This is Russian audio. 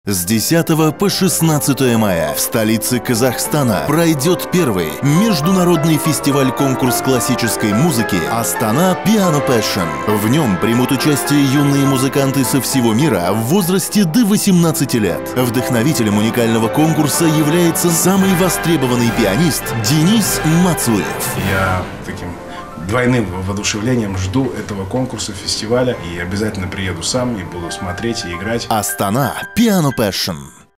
С 10 по 16 мая в столице Казахстана пройдет первый международный фестиваль-конкурс классической музыки «Астана Piano Passion». В нем примут участие юные музыканты со всего мира в возрасте до 18 лет. Вдохновителем уникального конкурса является самый востребованный пианист Денис Мацуев. Я таким двойным воодушевлением жду этого конкурса, фестиваля, и обязательно приеду сам и буду смотреть и играть. «Астана Piano Passion».